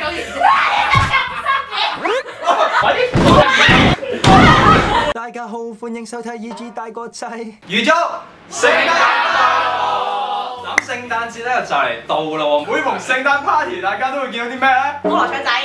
快啲！ 大家好，歡迎收睇《EG 大個仔》。 預祝聖誕快樂！咁聖誕節咧就嚟到啦喎，每逢聖誕 party， 大家都會見到啲咩咧？ 菠蘿腸仔，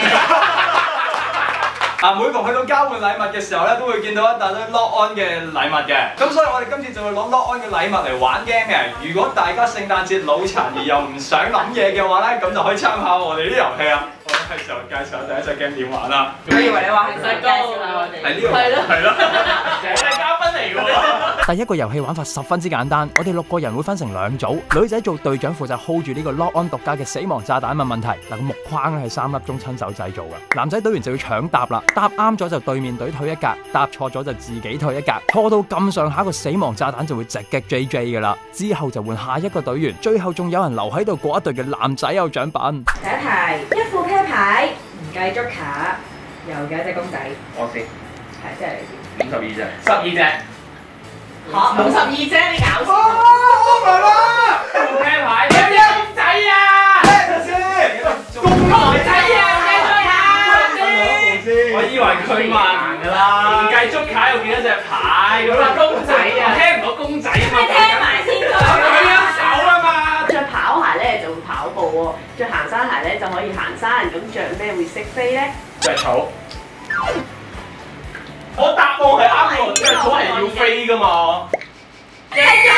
每逢去到交換禮物嘅時候咧，都會見到一大堆 lock on 嘅禮物嘅。咁所以我哋今次就會攞 lock on 嘅禮物嚟玩 game 嘅。如果大家聖誕節腦殘而又唔想諗嘢嘅話咧，咁就可以參考我哋啲遊戲啦。我哋係時候介紹下第一隻 game 點玩啦。 我以為你話係細介紹下我哋， 係呢個，係咯，我係嘉賓嚟㗎喎。 第一個遊戲玩法十分之簡單，我哋6個人會分成2組，女仔做隊長負責 hold 住呢個 lock on 獨家嘅死亡炸彈問問題。嗱，個木框咧係3粒鐘親手製造嘅，男仔隊員就要搶答啦，答啱咗就對面隊退1格，答錯咗就自己退1格，錯到咁上下個死亡炸彈就會直擊 JJ 噶啦，之後就換下一個隊員，最後仲有人留喺度過一隊嘅男仔有獎品。 第一題，一副啤牌，唔計捉卡，又有一隻公仔， 我先係即係你 52隻，12隻。 嚇52隻，你搞錯！ 媽媽， 副啤牌，有隻公仔啊！ 先， 公仔啊！我以為佢問㗎啦，唔計捉卡有幾多隻牌咁啊？公仔啊，聽唔到公仔啊嘛， 聽埋先佢。 舉一手啊嘛！ 着跑鞋咧就會跑步喎，着行山鞋咧就可以行山。咁着咩會識飛咧？ 着草。我答案係啱喎，着草係要飛㗎嘛。 係啊！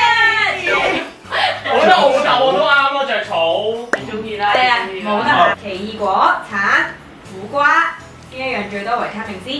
我覺得澳洲我都啱咯，着草。你中意啦？ 係啊，冇得奇異果、橙、苦瓜。邊一樣最多維他命 C？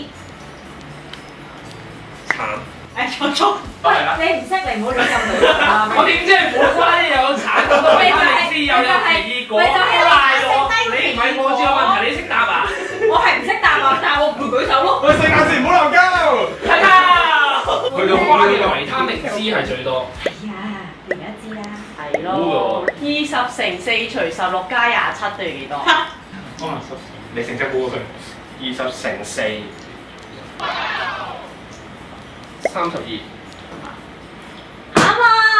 橙。 錯錯。喂，你唔識你唔好亂咁對啊！ 我點知係苦瓜有橙咁多維他命 C 又有奇異果？你唔係望住我問題，你識答啊？ 我係唔識答啊，但係我唔會舉手咯。 喂，聖誕節唔好鬧交。 係啊！佢嘅瓜嘅維他命 C 係最多。 係啊，你而家知啦。係咯。20乘4除16加27等於幾多？ 你成績估佢20乘4，32。 啱啊！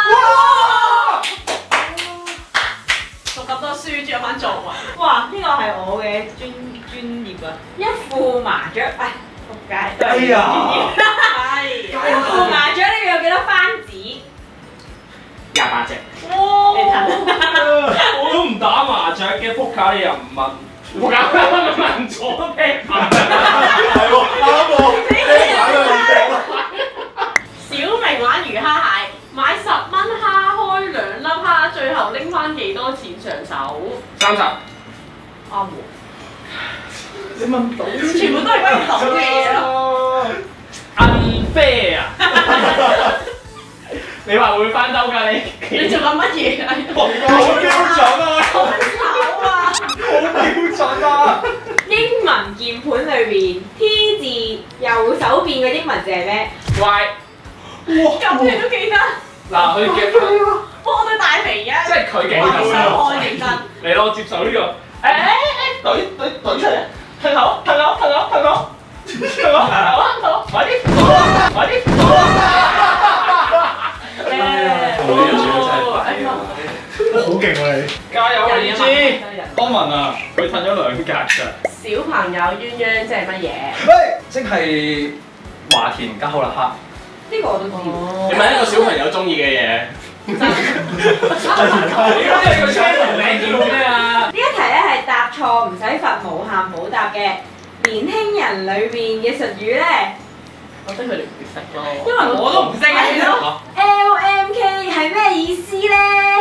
讀咁多書，仲有翻作文。哇！呢個係我嘅專業啊！一副麻雀，唉，仆街都係專業。係。一副麻雀呢個有幾多番子 ？28隻。 哇！ 我都唔打麻雀嘅，撲卡你又唔問。我搞問咗啤牌，係喎，啱喎，啤牌都唔識。 小明玩魚蝦蟹，買10蚊蝦開2粒蝦，最後拎翻幾多錢上手 ？30。 啱喎。你問唔到，全部都係關於賭嘅嘢咯。 Unfair 啊！你話會翻兜㗎你？ 你做緊乜嘢啊？ 好標準啊！ 好醜啊！ 好標準啊！ 英文鍵盤裏邊 T 字右手邊嘅英文字係咩 ？Y。 哇！咁你都記得？ 嗱，佢嘅我對大肥啊！ 即係佢記得。 我認真。 嚟咯，我接受呢個。懟出嚟！褪後，快啲！ 好勁喎你！ 加油啊！你知康文啊，佢褪咗2格咋。 小朋友鴛鴦即係乜嘢？ 喂，即係華田加好啦克。 呢個我都知。 你問一個小朋友中意嘅嘢。你個 channel 名叫咩啊？ 呢一題咧係答錯唔使罰無限補答嘅年輕人裏邊嘅術語咧。我覺得佢哋唔會識咯。因為我都唔識啊。LMK 係咩意思咧？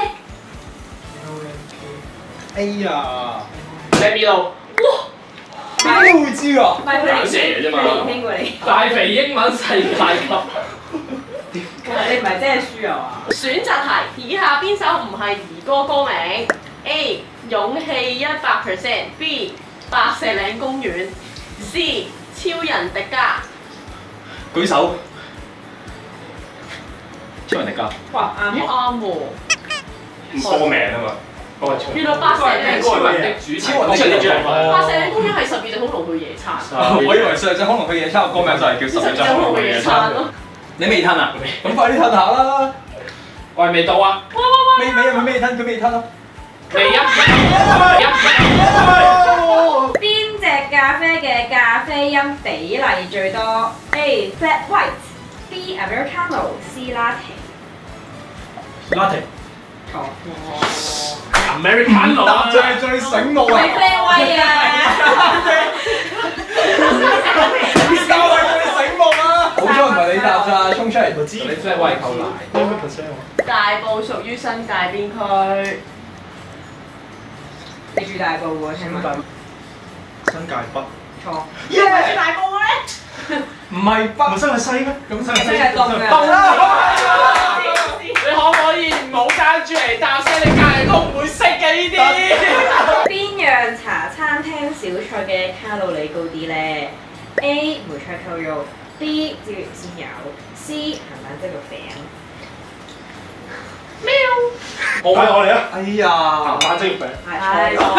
哎呀 Let me know。 哇！點解會知㗎？ 唔係佢哋蛇啫嘛。 年輕過你。 大肥英文世界級。 你唔係真係輸啊嘛？選擇題，以下邊首唔係兒歌歌名 ？A. 勇氣100%。B. 白石嶺公園。C. 超人迪迦。 舉手。超人迪迦。 哇！啱喎。 歌名啊嘛。 原來白石嶺公園的主題。 白石嶺公園係12隻恐龍去野餐。 我以為12隻恐龍去野餐，個歌名就係叫12隻恐龍去野餐咯。你未吞啊？咁快啲吞下啦！ 喂，未到啊！ 未吞，佢未吞咯。 未一。 A flat white，B Americano，C latte。 latte。 錯。 Americano 啊， 就係最醒目啊！ 係 flat white 啊！ 教係最醒目啊！好彩唔係你答咋，衝出嚟。我知。你 flat white 扣奶。咩 percent 喎？ 大埔屬於新界邊區？ 你住大埔喎，聽聞。 新界北。 錯。 唔係住大埔嘅咩？ 唔係北，唔係新界西咩？咁新界西係東嘅。 你可唔可以唔好爭住嚟答聲？你隔離都唔會識嘅呢啲。 邊樣茶餐廳小菜嘅卡路里高啲咧 ？A 梅菜扣肉 ，B 椒鹽鮮油 ，C 鹹蛋蒸肉餅。 我嚟啊！ 哎呀， 鹹蛋蒸肉餅。 係錯。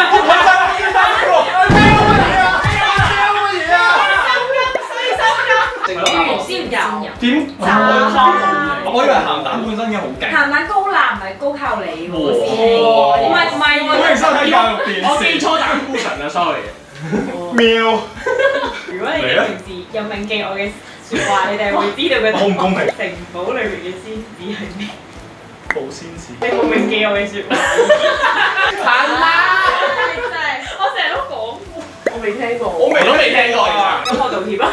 椒鹽鮮油。 點？我以為鹹蛋本身已經好勁。 鹹蛋高鈉唔係高卡路里喎，師兄。 唔係喎。 我認真睇教育電視。 我記錯膽固醇啊 ，sorry。 喵。 如果你哋平時有銘記我嘅説話，你哋係會知道嘅。 好唔公平。 城堡裏面嘅仙子係咩？ 保鮮紙。 你冇銘記我嘅説話。 係啦， 真係，我成日都講過。 我未聽過。 我都未聽過啊。 咁我道歉啦。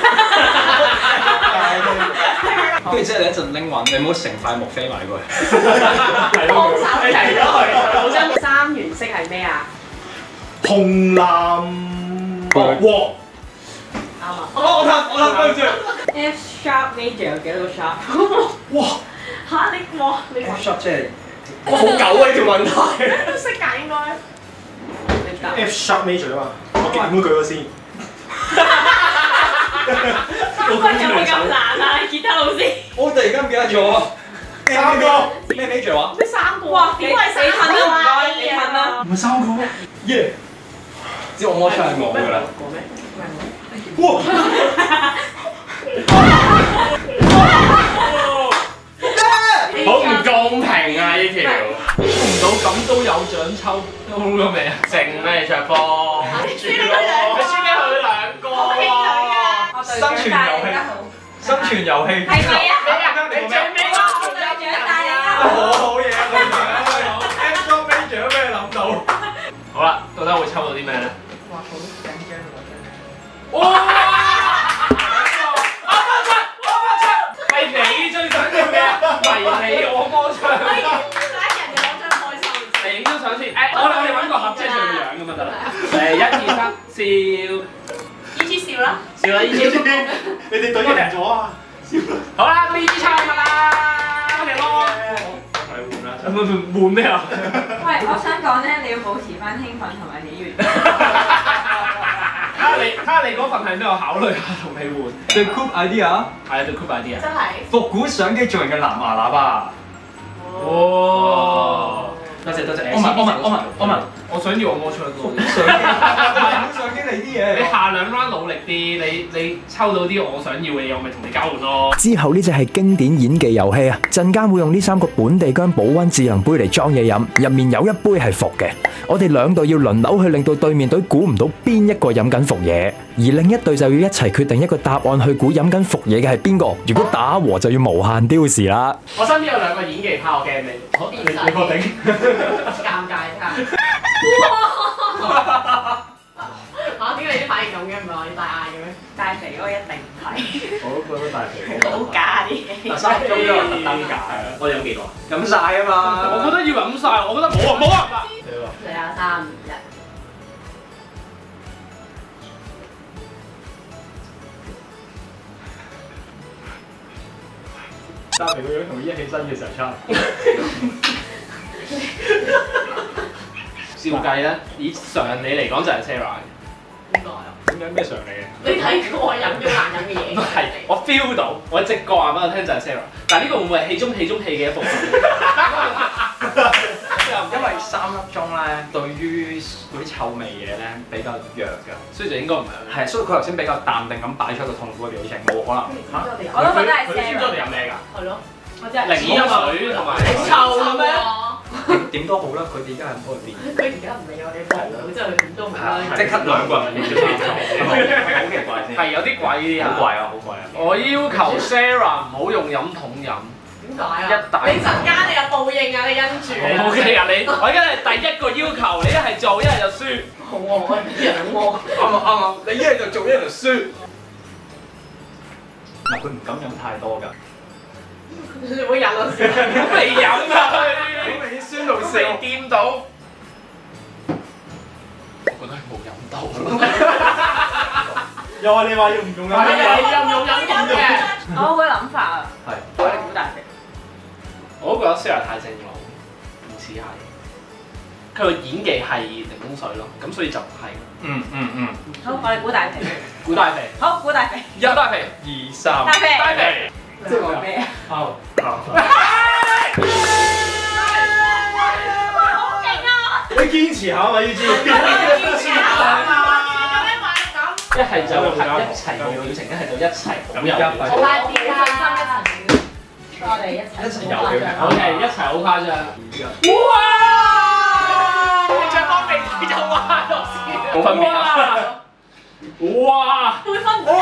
不如即係你一陣拎穩，你唔好成塊木飛埋過去。 幫手你提咗佢，好真。 三原色係咩啊？ 紅藍黃。 啱啊！ 我睇，對唔住。 F sharp major 有幾多個 sharp？ 哇嚇你哇你 ！F sharp 即係哇，好狗啊呢條問題。 都識㗎應該。你答。 F sharp major 啊嘛，我點都舉咗先。 有冇咁難啊？吉他老師。 我突然間唔記得咗啊！三個咩 major 話？ 咩三個？ 哇！ 點解四噴個啊？ 啊？ 你噴啊！ 唔係三個耶！知我摸出係我㗎啦。 講咩？ 哇！ 好唔公平啊！呢條估唔到咁都有獎抽，都咗未啊？剩咩着波？你輸俾佢兩個喎！ 生存遊戲，生存遊戲。 係咪啊？ 你最尾我隊長帶你啊！ 好嘢啊！F sharp major 俾你諗到。 好啦，到底會抽到啲咩咧？ 哇！好緊張喎真係。 哇！係你最想要嘅，迷你我魔槍。你影張相先，我哋揾個合即係佢個樣咁就得啦。1、2、3，笑。 依支笑啦。 笑啦，依支。 你哋隊贏咗啊！ 好啦，呢支抽㗎啦，OK咯。換咩啊？ 喂，我想講咧，你要保持翻興奮同埋喜悅。 睇下你嗰份係咩？我考慮下同你換。 The Coop idea 係 The Coop idea。 真係。 復古相機造型嘅藍牙喇叭。 哦。多謝。 我問， 我想要我魔槍多啲。 相機嚟啲嘢。 你下兩 round 努力啲，你抽到啲我想要嘅嘢，我咪同你交換咯。 之後呢隻係經典演技遊戲啊！陣間會用呢3個本地薑保溫智能杯嚟裝嘢飲，入面有一杯係伏嘅。我哋兩隊要輪流去令到對面隊估唔到邊一個飲緊伏嘢，而另一隊就要一齊決定一個答案去估飲緊伏嘢嘅係邊個。如果打和就要無限丟時啦。 我身邊有兩個演技派，我驚你。好，你確定？ 尷尬睇下。嚇？點解你啲反應咁嘅？唔係話你大嗌嘅咩？ 大肥嗰個一定唔係。 我都覺得大肥。 好假啲嘢。 3分鐘都有特登假嘅。 我哋飲幾多啊？ 飲晒啊嘛！ 我覺得要飲晒，我覺得冇啊！ 嚟啊！3、2、1。 大肥個樣同佢一起身嘅時候差。 照計咧，以常理嚟講就係 Sarah 嘅。 點解啊？ 點解咩常理嘅？ 你睇過我飲咗難飲嘅嘢？ 唔係，我 feel 到，我直覺話俾我聽就係 Sarah。但係呢個會唔會係戲中戲嘅一部分？ 因為3粒鐘咧，對於嗰啲臭味嘢咧比較弱㗎， 所以就應該唔係。 係，所以佢頭先比較淡定咁擺出一個痛苦嘅表情，冇可能嚇。 我都覺得係佢知唔知我哋飲咩㗎？ 係咯。 我真係檸檬水同埋臭嘅咩？ 點都好啦，佢哋而家係唔可以變。 佢而家唔理我哋幫到，之後佢點都唔啦。 即刻兩個人要咗三組，係咪好奇怪先？ 係有啲貴啲啊！ 好貴啊，好貴啊！ 我要求 Sarah 唔好用飲筒飲。 點解啊？ 一大你陣間你有報應啊！你因住。 O K 啊，你我而家係第一個要求，你一係做，一係就輸。 好喎，我養喎。 啱啊啱啊！你一係就做，一係就輸。嗱，佢唔敢飲太多㗎。 你會飲咯先。 未飲啊佢。 好明顯酸到未笑。 掂到。我覺得係冇飲到。 又話你話要唔用飲？ 係啊，用嘅。 我有個諗法啊， 係。 我哋估大肥。 我都覺得 Sarah 太正路，唔似係。佢個演技係檸檬水咯，咁所以就唔係。 好，我哋估大肥。 估大肥。 好，估大肥。 一大肥。 2、3。 大肥。 大肥。 即係講咩啊？ 好。 好勁啊！ 你堅持下嘛，呢支。 一係就係一齊冇表情，一係就一齊咁有表情。 快啲啊！我哋一齊有嘅。 我哋一齊好誇張。哇！你着方鼻子就話咗先。冇分別啊！哇！ 會分唔到。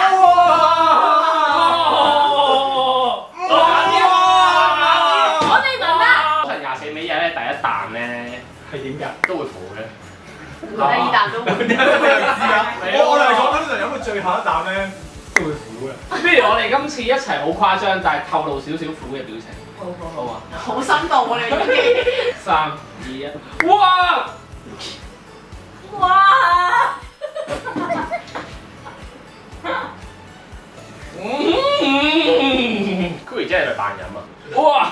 我哋明啦。 可能24味嘢咧，第一啖咧係點㗎？ 都會苦嘅。 第二啖都會。 我嚟講，通常飲到最後一啖咧，都會苦嘅。 不如我哋今次一齊好誇張，但係透露少少苦嘅表情。好啊！ 好深度喎你演技。 3、2、1，哇！ 哇！ Cool 真係扮飲啊！哇！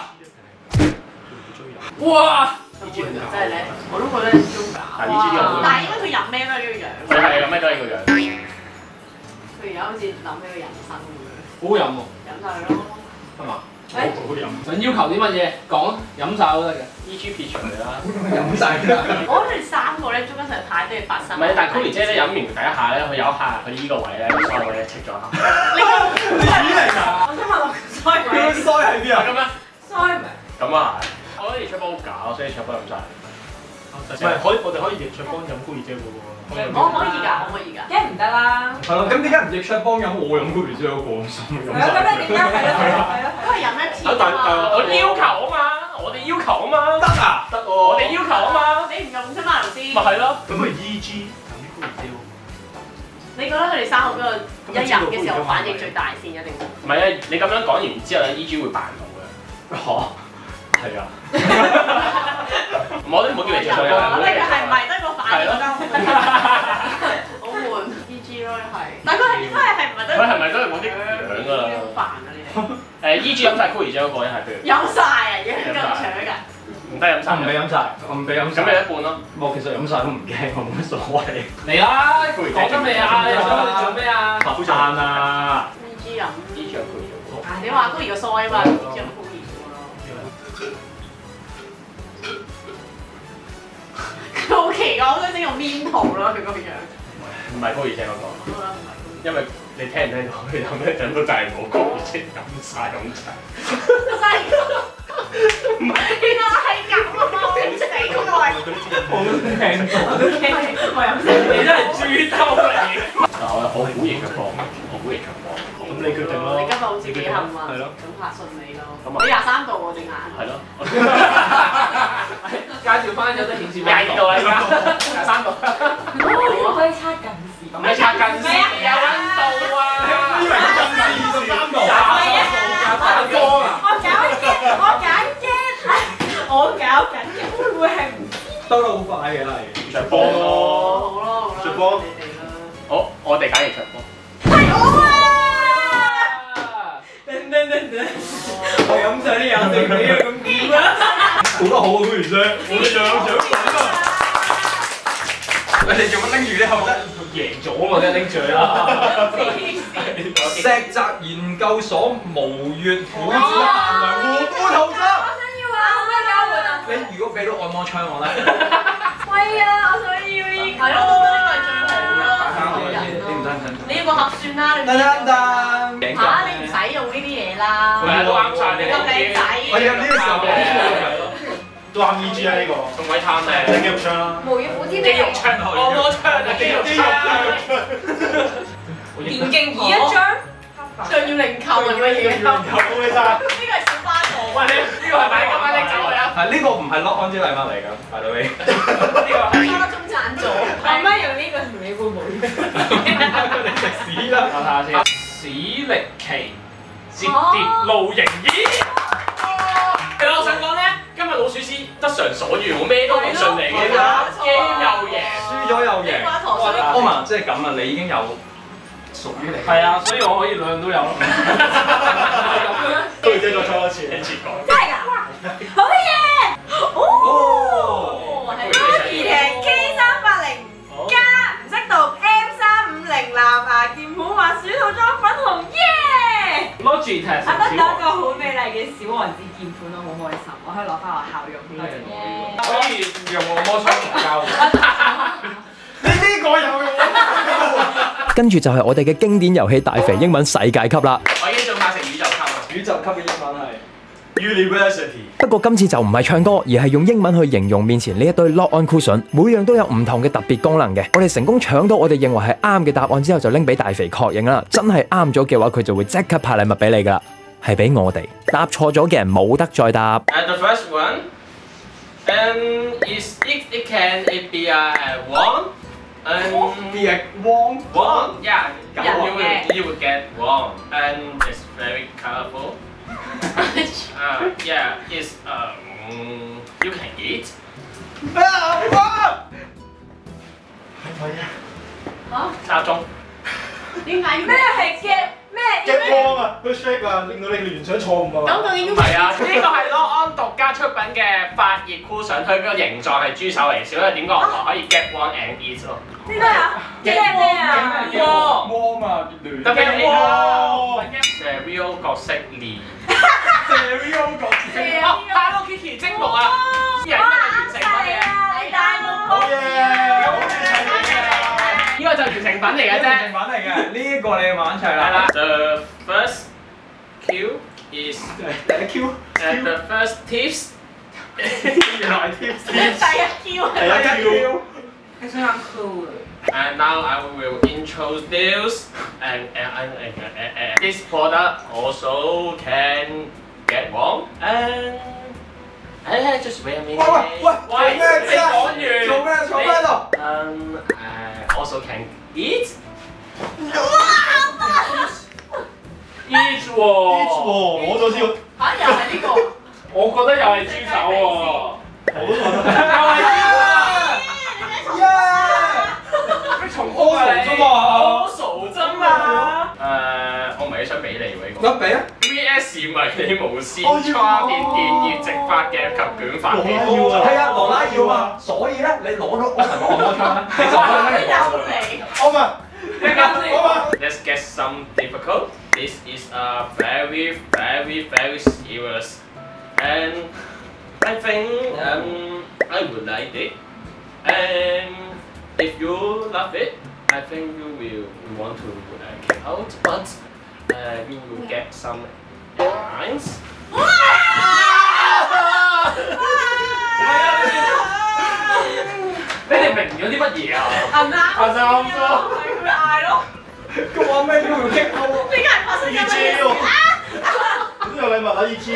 哇！ 真係叻，我都覺得係中假。但係應該佢飲咩都係呢個樣。 佢係飲咩都係呢個樣。 佢而家好似諗起個人生咁樣。 好飲喎， 飲晒佢咯。 係嘛？ 好飲。 想要求啲乜嘢講，飲晒都得嘅。E.G. 撇除佢啦。 飲晒㗎。 我覺得你三個咧，中間實在太多嘢發生。 唔係，但係 Cool 姐咧飲完第一下咧，佢有一下佢依個位咧，所有位咧戚咗下。 你嚟㗎？ 我想問我衰佢個腮喺邊啊？ 咁咩？ 衰咪？ 咁啊係。我覺得熱出波好假，所以卓波飲晒。 唔係，我哋可以熱灼幫飲Cool姐嘅喎。 可以㗎，可以㗎。 梗係唔得啦。 係咯，咁點解唔熱灼幫飲？我飲Cool姐嗰個咁心飲係咯，咁你點解？係咯。 都係飲一次啫嘛。 我哋要求啊嘛，我哋要求啊嘛。 得啊，得喎。 我哋要求啊嘛。 你唔用啫嘛頭先。 咪係咯。 咁咪 E.G. 飲Cool姐喎。 你覺得佢哋三個邊個一飲嘅時候反應最大先一定？ 唔係啊，你咁樣講完之後咧 ，E.G. 會扮到嘅。嚇？係啊。我都唔好叫你做衰啊！ 你係唔係得個反應得好悶 ？E.G. 咯係，但係佢係應該係唔係得？ 佢係咪都係嗰啲樣㗎啦？ 好煩啊你哋！ E.G. 飲晒 Cool 姐嗰個一係譬如。 飲晒啊！而家咁搶㗎。 唔得飲晒。 唔俾飲晒，我唔俾飲晒。 咁你一半咯。 冇，其實飲晒都唔驚，我冇乜所謂。 嚟啦！講咗未啊？你做咩啊？ 好讚啊 E.G. 飲 E.G. 有 Cool 姐。 你話高兒個腮嘛，E.G. 飲高兒個咯。佢好奇怪，我想整個面圖咯，佢個樣。 唔係 Cool 姐嗰個。 我覺得唔係高兒。 因為你聽唔聽到佢飲咩飲都就係冇Cool姐飲晒咁滯。 原來係咁啊！我死開。 我都聽到。 我飲死你真係豬兜嚟！我估型嘅波，我估型嘅波。 咁你決定咯。 你今日好似幾幸運， 係咯。 咁拍順利咯。你23度喎隻眼。 係咯。介紹翻有得顯示22度啦，而家23度。 我可以測近視。 咁你測近視有溫度啊？ 以為近視23度。 我搞緊嘅，會唔會係唔兜得好快嘅係。 着波咯。 好咯， 着波。 你哋啦。 好，我哋揀嚟着波。 係我啊！ 我飲晒啲飲定你啊，咁點啊？做得好啊，Cool姐，我哋又有獎品啊！你哋做乜拎住啲後得？ 贏咗嘛，梗係拎住啦。 石澤研究所無月虎子限量護膚套裝。 我想要啊！可唔可以交換啊？ 你如果俾到按摩槍我咧？ 係啊，我想要呢個。 係咯，我覺得呢個係最好咯。 你唔得唔得？ 你要個盒算啦，你得得得。 嚇你唔使用呢啲嘢啦。 係啊，都啱晒你。 咁靚仔。 我哋呢個時候都啱 EG 啊呢個， 仲鬼貪靚， 整肌肉槍啦， 無與虎之肌肉槍，按摩槍啊，肌肉槍， 電競椅一張，仲要零扣係乜嘢？ 好嘅晒。 呢個係小巴座。喂，呢個係咪今晚拎走佢啊？ 係呢個唔係 lock on 啲禮物嚟㗎，by the way。 呢個係花中贊助。阿媽用呢個同你會冇緣。 你食屎啦！ 我睇下先。史力奇摺疊露營椅。其實我想講咧，今日老鼠師得償所願，我咩都唔順利嘅咋 ，game 又贏， 輸咗又贏。歐文即係咁啊！你已經有屬於你。 係啊，所以我可以兩樣都有咯。 高姐再抽一次， 一次過。 真係㗎！好嘢！哦，係 Lucky 艇 K380加唔識讀 M350 藍牙鍵盤滑鼠套裝粉紅耶！ Logitech 我得到一個好美麗嘅小王子鍵盤，我好開心，我可以攞翻學校用呢個。 可以用按摩槍嚟交換。 你呢個有用。 跟住就係我哋嘅經典遊戲大肥英文世界級啦。 我已經做下成宇宙級啦。 宇宙級嘅英文係 University。 不過今次就唔係唱歌，而係用英文去形容面前呢一堆 lock-on cushion，每樣都有唔同嘅特別功能嘅。我哋成功搶到我哋認為係啱嘅答案之後，就拎俾大肥確認啦。真係啱咗嘅話，佢就會即刻派禮物俾你噶啦，係俾我哋。答錯咗嘅人冇得再答。 The first one, is it can it be a wand? be a wand. Wand, yeah. You will get wand, and it's very colorful. Yeah, it's you can eat. 3鐘。 點解要咩係嘅咩？ 光啊，佢 shape 啊，令到你聯想錯誤啊。 咁究竟唔係啊，呢個係 Lock-on 獨家出品嘅發熱箍上，佢個形狀係豬手嚟，小姐點講可以 get one and eat 咯。 呢個啊？咩啊？ warm 啊，暖。 特別係哇 ，Stereo 角色連 Stereo 角色。 哦 ，Hello Kitty 積木啊，人一係完成品嚟嘅。 你大夢好嘢，好齊嘅。 呢個就完成品嚟嘅啫。 完成品嚟嘅，呢個你玩齊啦。 係啦。The first Q is 第一 Q。 the first tips。 原來 tips。 第一 Q 第一 Q。 係想講 cool。 And now I will introduce and this product also can get warm and just wait a minute. 喂， 你講完做咩度？ Also can eat. Eat 喎， 我就知道， 嚇又係呢個， 我覺得又係豬手喎， 我都覺得。 又係豬啊！重複啊你！我傻啫嘛！我唔係想俾你喎呢個。 俾啊 VS 迷你無線叉電電熱直發鏡及捲發機。 係啊，羅拉要啊，所以咧你攞咗我同我攞槍咧，你就可以攞你。 我問， 你講先。 我問。 Let's get some difficult. This is a very serious, and I think I would like it. And if you love it, I think you will want to kick out, but you will get some lines. 你哋明咗啲乜嘢啊？ 啱係佢嗌咯。 佢話咩都要激嬲啊！ 點解發生咗咩事啊？ 都有禮物啊 EG。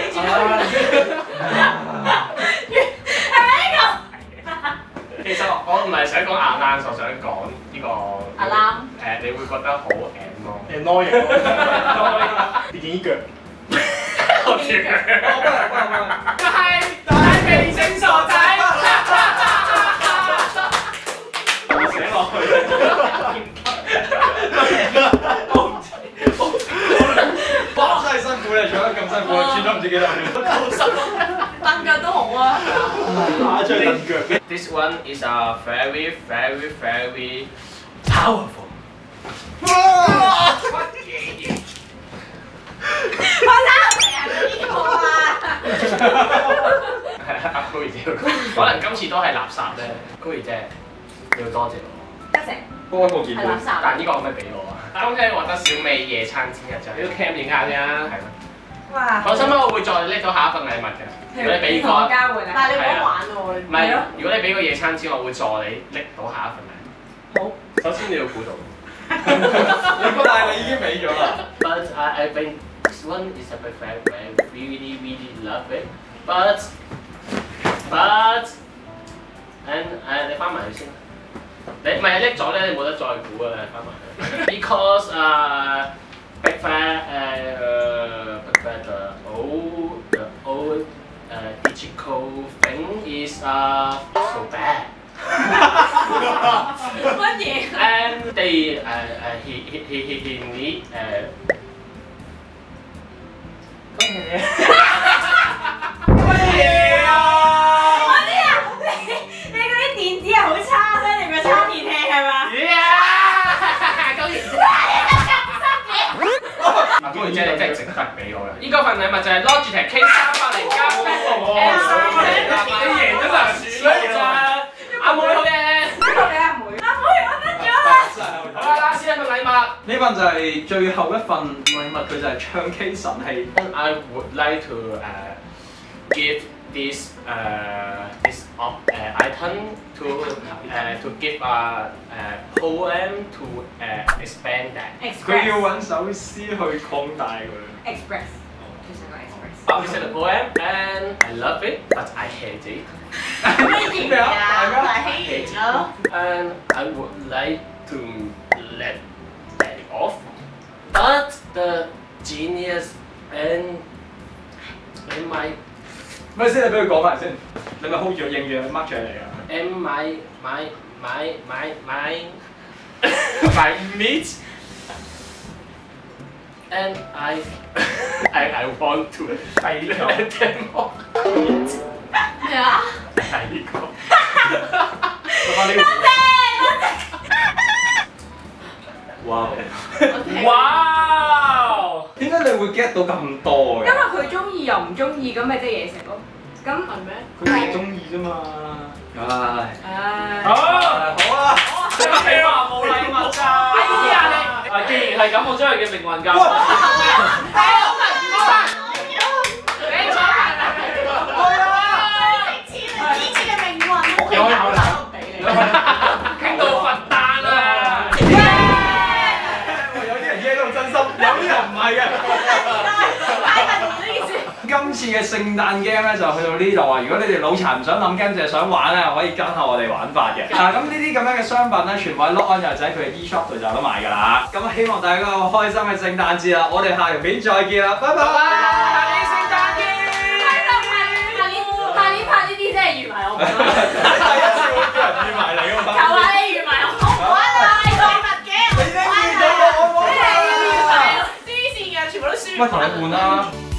其實我唔係想講牙爛，我想講呢個阿攬你會覺得好 M 咯。 annoying。電影腳。 我知嘅。就係明星傻仔。我寫落去。 哇！真係辛苦你，唱得咁辛苦，轉咗唔知幾多秒。 蹬腳都好啊。 打出蹬腳。 This one is a very powerful. 乜嘢？ 我打係呢個啊！ 阿高兒姐，可能今次都係垃圾咧。高兒姐，你要多謝我。 一成。 幫我見係垃圾。 但呢個可唔可以俾我啊？今日獲得小美夜餐煎日就呢個 cam 影下先啊。係啦。 哇！ 放心啦，我會再拎到下一份禮物嘅。如果你俾個， 同我交換啊！ 但係你唔好玩喎， 唔係，如果你俾個野餐紙，我會助你拎到下一份禮物。 好。 首先你要估到。 但係你已經俾咗啦。 But I think this one is a perfect way. Really, really love it. But and 你翻埋去先。你唔係拎咗咧，你冇得再估啊！翻埋去。Because Big Fat the old digital thing is so bad. 乜嘢 And they he need 乜嘢啊？ 我知啊！你嗰啲電子係好差，所以你個叉電器係嘛？ 高兒姐你真係值得俾我嘅。呢個份禮物就係 Logitech K380加 M380，你贏咗兩選咋？阿妹好嘅。 邊個你阿妹？阿妹我得咗啦！ 好啦，拉先一份禮物。 呢份就係最後一份禮物，佢就係唱 K 神器。 I would like to give this item to give a poem to expand that. 佢要揾首詩去擴大佢。 Express，其實個 Express。 This is a poem and I love it, but I hate it. 咩啊？係欺人咯。 And I would like to let it off, but the genius and my 咪先，你俾佢講埋先，你咪 hold 住應住 mark 住嚟啊。 and my meat and I want to 第呢個 demo 咩啊？ 第呢個。 翻呢個。哇！ 哇！ 點解你會 get 到咁多嘅？ 因為佢中意又唔中意，咁咪即係嘢食咯。咁係咩？ 佢唔中意啫嘛。唉。 唉。 好啊！ 你話冇禮物咋？哎呀你！既然係咁，我將佢嘅命運交。傾到佛誕啊！ 有啲人 hea 到真心，有啲人唔係嘅。今次嘅聖誕 game 咧就去到呢度啊！如果你哋腦殘唔想諗 game，淨係想玩咧，可以跟下我哋玩法嘅。咁呢啲咁樣嘅商品咧，全部喺 Lock On 又仔佢嘅 eShop 度就有得賣㗎啦。咁希望大家有個開心嘅聖誕節啦！我哋下條片再見啦，拜拜！ 下年聖誕見！ 下年拍呢啲真係預埋我。 第一次會叫人預埋你㗎嘛？ 求下你預埋我，我唔玩啦！禮物嘅， 你已經預咗我，我冇啦！ 黐線嘅，全部都輸。 喂，同你換啦。